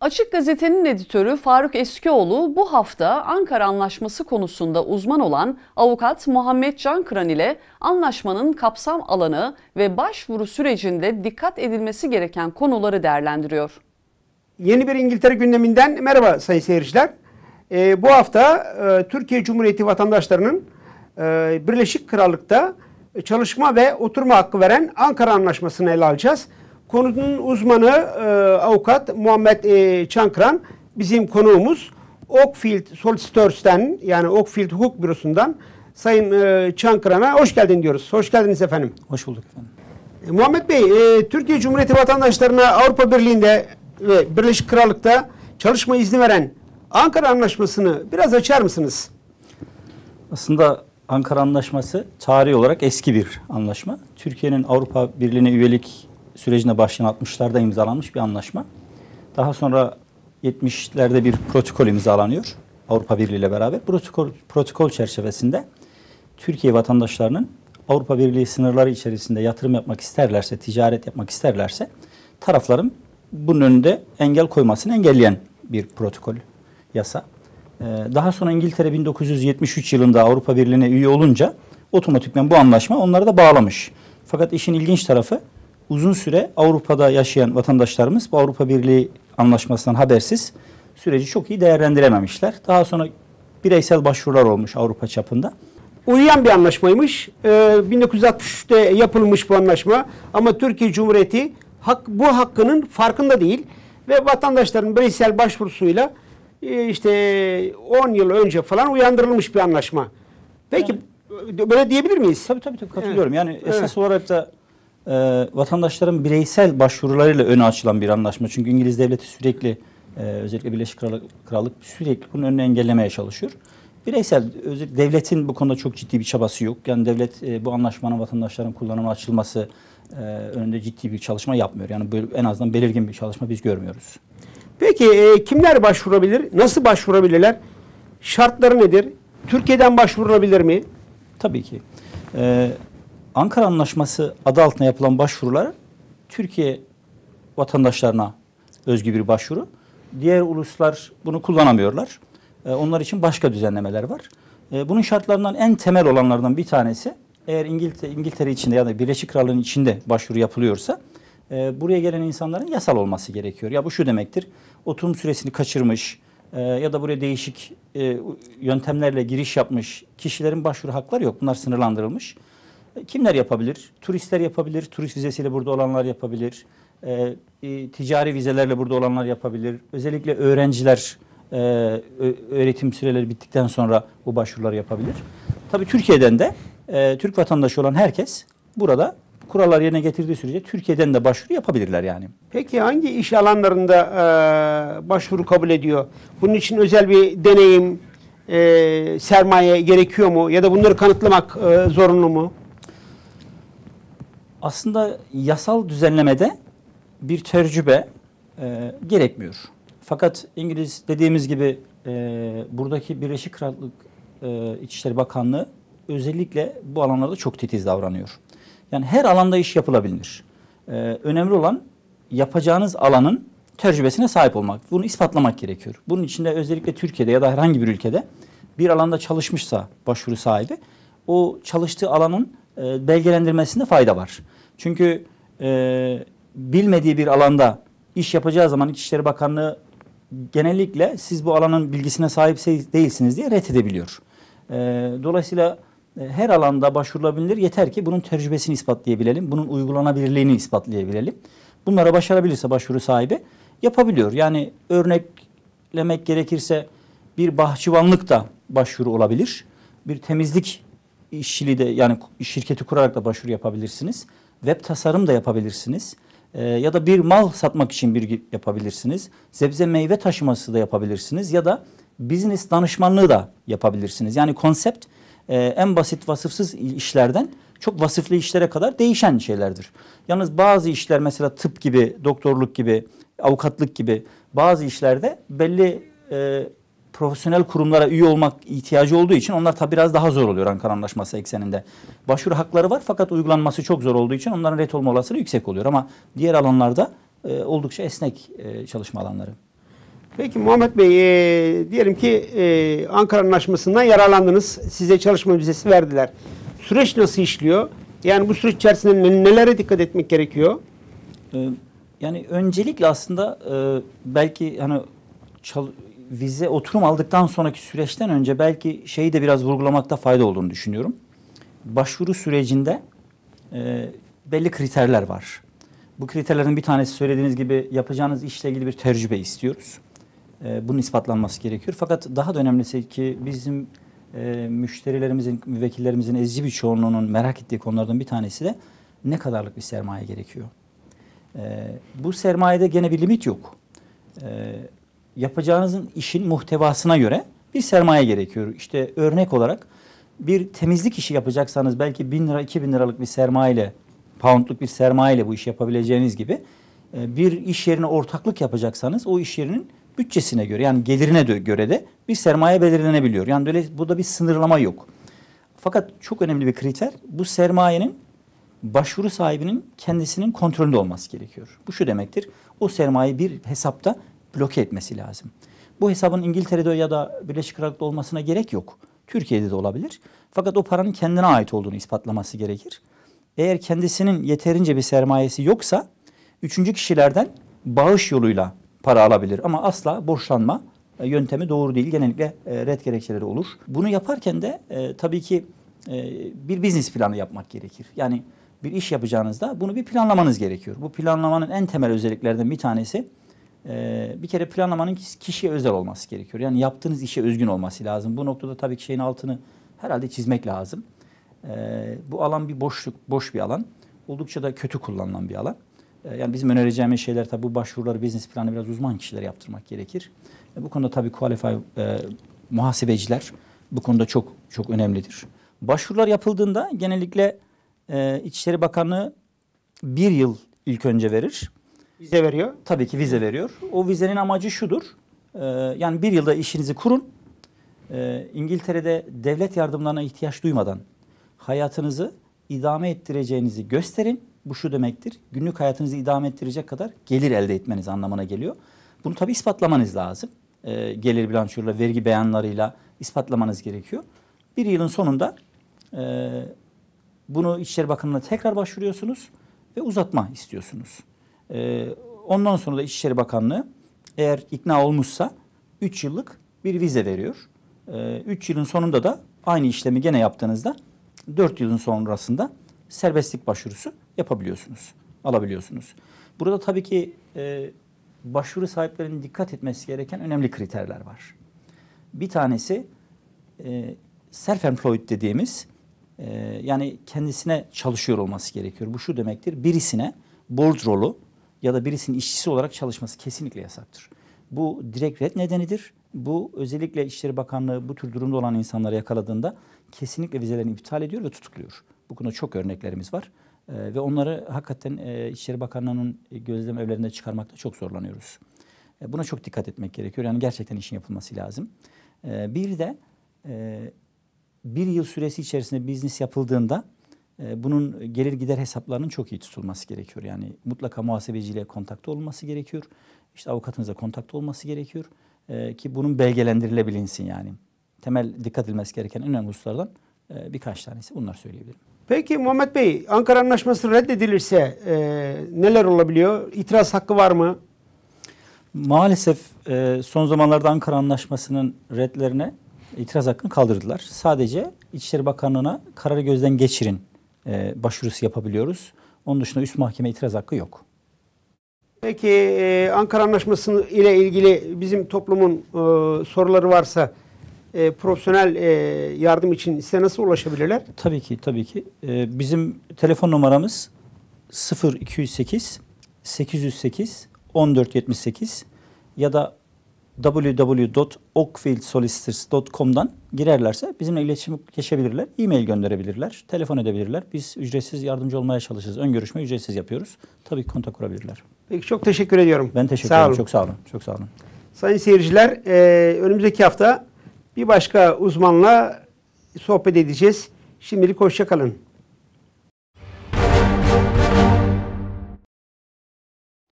Açık Gazete'nin editörü Faruk Eskioğlu bu hafta Ankara Anlaşması konusunda uzman olan avukat Muhammed Cankıran ile anlaşmanın kapsam alanı ve başvuru sürecinde dikkat edilmesi gereken konuları değerlendiriyor. Yeni bir İngiltere gündeminden merhaba sayın seyirciler. Bu hafta Türkiye Cumhuriyeti vatandaşlarının Birleşik Krallık'ta çalışma ve oturma hakkı veren Ankara Anlaşması'nı ele alacağız. Konunun uzmanı avukat Muhammed Cankıran bizim konuğumuz. Oakfield Solicitors'ten yani Oakfield Hukuk Bürosu'ndan Sayın Cankıran'a hoş geldin diyoruz. Hoş geldiniz efendim. Hoş bulduk efendim. Muhammed Bey, Türkiye Cumhuriyeti vatandaşlarına Avrupa Birliği'nde ve Birleşik Krallık'ta çalışma izni veren Ankara Anlaşması'nı biraz açar mısınız? Aslında Ankara Anlaşması tarihi olarak eski bir anlaşma. Türkiye'nin Avrupa Birliği'ne üyelik sürecine başlayan 60'larda imzalanmış bir anlaşma. Daha sonra 70'lerde bir protokol imzalanıyor Avrupa Birliği ile beraber. Protokol çerçevesinde Türkiye vatandaşlarının Avrupa Birliği sınırları içerisinde yatırım yapmak isterlerse, ticaret yapmak isterlerse tarafların bunun önünde engel koymasını engelleyen bir protokol, yasa. Daha sonra İngiltere 1973 yılında Avrupa Birliği'ne üye olunca otomatikman bu anlaşma onları da bağlamış. Fakat işin ilginç tarafı uzun süre Avrupa'da yaşayan vatandaşlarımız bu Avrupa Birliği anlaşmasından habersiz süreci çok iyi değerlendirememişler. Daha sonra bireysel başvurular olmuş Avrupa çapında. Uyuyan bir anlaşmaymış. 1963'te yapılmış bu anlaşma ama Türkiye Cumhuriyeti bu hakkının farkında değil ve vatandaşların bireysel başvurusuyla işte 10 yıl önce falan uyandırılmış bir anlaşma. Peki yani, böyle diyebilir miyiz? Tabii katılıyorum. Evet. Yani esas olarak da vatandaşların bireysel başvurularıyla öne açılan bir anlaşma. Çünkü İngiliz devleti sürekli özellikle Birleşik Krallık sürekli bunun önünü engellemeye çalışıyor. Bireysel, devletin bu konuda çok ciddi bir çabası yok. Yani devlet bu anlaşmanın vatandaşların kullanıma açılması önünde ciddi bir çalışma yapmıyor. Yani böyle, en azından belirgin bir çalışma biz görmüyoruz. Peki kimler başvurabilir? Nasıl başvurabilirler? Şartları nedir? Türkiye'den başvurulabilir mi? Tabii ki. Ankara Anlaşması adı altına yapılan başvurular Türkiye vatandaşlarına özgü bir başvuru. Diğer uluslar bunu kullanamıyorlar. Onlar için başka düzenlemeler var. Bunun şartlarından en temel olanlardan bir tanesi, eğer İngiltere içinde ya da Birleşik Krallığı'nın içinde başvuru yapılıyorsa buraya gelen insanların yasal olması gerekiyor. Ya bu şu demektir: oturum süresini kaçırmış ya da buraya değişik yöntemlerle giriş yapmış kişilerin başvuru hakları yok. Bunlar sınırlandırılmış. Kimler yapabilir? Turistler yapabilir. Turist vizesiyle burada olanlar yapabilir. Ticari vizelerle burada olanlar yapabilir. Özellikle öğrenciler öğretim süreleri bittikten sonra bu başvuruları yapabilir. Tabii Türkiye'den de Türk vatandaşı olan herkes burada kurallar yerine getirdiği sürece Türkiye'den de başvuru yapabilirler yani. Peki hangi iş alanlarında başvuru kabul ediyor? Bunun için özel bir deneyim, sermaye gerekiyor mu? Ya da bunları kanıtlamak zorunlu mu? Aslında yasal düzenlemede bir tecrübe gerekmiyor. Fakat İngiliz dediğimiz gibi buradaki Birleşik Krallık İçişleri Bakanlığı özellikle bu alanlarda çok titiz davranıyor. Yani her alanda iş yapılabilir. Önemli olan yapacağınız alanın tecrübesine sahip olmak. Bunu ispatlamak gerekiyor. Bunun için de özellikle Türkiye'de ya da herhangi bir ülkede bir alanda çalışmışsa başvuru sahibi, o çalıştığı alanın belgelendirmesinde fayda var. Çünkü bilmediği bir alanda iş yapacağı zaman İçişleri Bakanlığı genellikle siz bu alanın bilgisine sahip değilsiniz diye reddedebiliyor. Dolayısıyla her alanda başvurulabilir. Yeter ki bunun tecrübesini ispatlayabilelim. Bunun uygulanabilirliğini ispatlayabilelim. Bunlara başarabilirse başvuru sahibi yapabiliyor. Yani örneklemek gerekirse bir bahçıvanlık da başvuru olabilir. Bir temizlik işçiliği de, yani şirketi kurarak da başvuru yapabilirsiniz. Web tasarım da yapabilirsiniz. Ya da bir mal satmak için bir yapabilirsiniz. Sebze meyve taşıması da yapabilirsiniz. Ya da business danışmanlığı da yapabilirsiniz. Yani konsept en basit vasıfsız işlerden çok vasıflı işlere kadar değişen şeylerdir. Yalnız bazı işler, mesela tıp gibi, doktorluk gibi, avukatlık gibi bazı işlerde belli profesyonel kurumlara üye olmak ihtiyacı olduğu için onlar tabi biraz daha zor oluyor Ankara Anlaşması ekseninde. Başvuru hakları var fakat uygulanması çok zor olduğu için onların ret olma olasılığı yüksek oluyor. Ama diğer alanlarda oldukça esnek çalışma alanları. Peki Muhammed Bey, diyelim ki Ankara Anlaşması'ndan yararlandınız. Size çalışma vizesi verdiler. Süreç nasıl işliyor? Yani bu süreç içerisinde nelere dikkat etmek gerekiyor? Yani öncelikle aslında belki hani vize oturum aldıktan sonraki süreçten önce belki şeyi de biraz vurgulamakta fayda olduğunu düşünüyorum. Başvuru sürecinde belli kriterler var. Bu kriterlerin bir tanesi söylediğiniz gibi yapacağınız işle ilgili bir tecrübe istiyoruz. Bunun ispatlanması gerekiyor. Fakat daha da önemlisi ki bizim müşterilerimizin, müvekkillerimizin ezici bir çoğunluğunun merak ettiği konulardan bir tanesi de ne kadarlık bir sermaye gerekiyor. Bu sermayede gene bir limit yok. Yapacağınızın işin muhtevasına göre bir sermaye gerekiyor. İşte örnek olarak bir temizlik işi yapacaksanız belki 1.000 lira, 2.000 liralık bir sermayeyle, poundluk bir sermayeyle bu işi yapabileceğiniz gibi bir iş yerine ortaklık yapacaksanız o iş yerinin bütçesine göre yani gelirine göre de bir sermaye belirlenebiliyor. Yani böyle burada bir sınırlama yok. Fakat çok önemli bir kriter bu sermayenin başvuru sahibinin kendisinin kontrolünde olması gerekiyor. Bu şu demektir. O sermayeyi bir hesapta bloke etmesi lazım. Bu hesabın İngiltere'de ya da Birleşik Krallık'ta olmasına gerek yok. Türkiye'de de olabilir. Fakat o paranın kendine ait olduğunu ispatlaması gerekir. Eğer kendisinin yeterince bir sermayesi yoksa üçüncü kişilerden bağış yoluyla para alabilir. Ama asla borçlanma yöntemi doğru değil. Genellikle red gerekçeleri olur. Bunu yaparken de tabii ki bir business planı yapmak gerekir. Yani bir iş yapacağınızda bunu bir planlamanız gerekiyor. Bu planlamanın en temel özelliklerden bir tanesi bir kere planlamanın kişiye özel olması gerekiyor. Yani yaptığınız işe özgün olması lazım. Bu noktada tabii ki şeyin altını herhalde çizmek lazım. Bu alan bir boş bir alan. Oldukça da kötü kullanılan bir alan. Yani bizim önereceğimiz şeyler tabii bu başvuruları, business planı biraz uzman kişilere yaptırmak gerekir. Bu konuda tabii qualified muhasebeciler bu konuda çok çok önemlidir. Başvurular yapıldığında genellikle İçişleri Bakanlığı 1 yıl ilk önce verir. Vize veriyor. Tabii ki vize veriyor. O vizenin amacı şudur. Yani 1 yılda işinizi kurun. İngiltere'de devlet yardımlarına ihtiyaç duymadan hayatınızı idame ettireceğinizi gösterin. Bu şu demektir. Günlük hayatınızı idame ettirecek kadar gelir elde etmeniz anlamına geliyor. Bunu tabii ispatlamanız lazım. Gelir bilançoyla, vergi beyanlarıyla ispatlamanız gerekiyor. 1 yılın sonunda bunu İçişleri Bakanlığı'na tekrar başvuruyorsunuz ve uzatma istiyorsunuz. Ondan sonra da İçişleri Bakanlığı eğer ikna olmuşsa 3 yıllık bir vize veriyor. 3 yılın sonunda da aynı işlemi gene yaptığınızda 4 yılın sonrasında serbestlik başvurusu yapabiliyorsunuz, alabiliyorsunuz. Burada tabii ki başvuru sahiplerinin dikkat etmesi gereken önemli kriterler var. Bir tanesi self-employed dediğimiz yani kendisine çalışıyor olması gerekiyor. Bu şu demektir, birisine bordrolu ya da birisinin işçisi olarak çalışması kesinlikle yasaktır. Bu direkt red nedenidir. Bu özellikle İçişleri Bakanlığı bu tür durumda olan insanları yakaladığında kesinlikle vizelerini iptal ediyor ve tutukluyor. Bu konuda çok örneklerimiz var. Ve onları hakikaten İçişleri Bakanlığı'nın gözlem evlerinde çıkarmakta çok zorlanıyoruz. Buna çok dikkat etmek gerekiyor. Yani gerçekten işin yapılması lazım. Bir de 1 yıl süresi içerisinde business yapıldığında bunun gelir gider hesaplarının çok iyi tutulması gerekiyor. Yani mutlaka muhasebeciyle kontakta olması gerekiyor. İşte avukatınızla kontakta olması gerekiyor. Ki bunun belgelendirilebilinsin yani. Temel dikkat edilmesi gereken en önemli hususlardan birkaç tanesi bunlar söyleyebilirim. Peki Muhammed Bey, Ankara Anlaşması reddedilirse neler olabiliyor? İtiraz hakkı var mı? Maalesef son zamanlarda Ankara Anlaşması'nın redlerine itiraz hakkını kaldırdılar. Sadece İçişleri Bakanlığı'na kararı gözden geçirin başvurusu yapabiliyoruz. Onun dışında üst mahkeme itiraz hakkı yok. Peki Ankara Anlaşması ile ilgili bizim toplumun soruları varsa profesyonel yardım için size nasıl ulaşabilirler? Tabii ki, tabii ki. Bizim telefon numaramız 0208 808 1478 ya da www.oakfieldsolicitors.com'dan girerlerse bizimle iletişim geçebilirler, e-mail gönderebilirler, telefon edebilirler. Biz ücretsiz yardımcı olmaya çalışırız. Ön görüşme ücretsiz yapıyoruz. Tabii ki kontak kurabilirler. Peki çok teşekkür ediyorum. Ben teşekkür ederim. Çok sağ olun. Çok sağ olun. Sayın seyirciler, önümüzdeki hafta bir başka uzmanla sohbet edeceğiz. Şimdilik hoşça kalın.